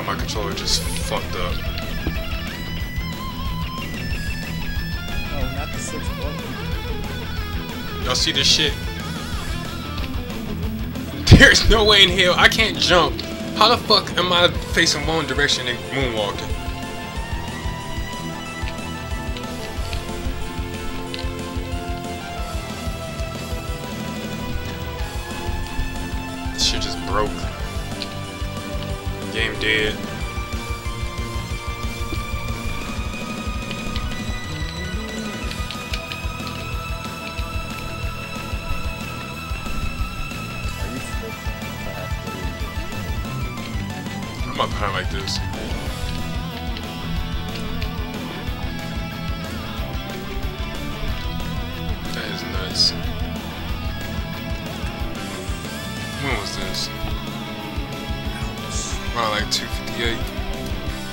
my controller just fucked up. Oh, not the 6 button. Y'all see this shit? There's no way in hell I can't jump. How the fuck am I facing one direction and moonwalking? This shit just broke. Game dead. I'm up behind like this. That is nuts. When was this? Around like 2:58.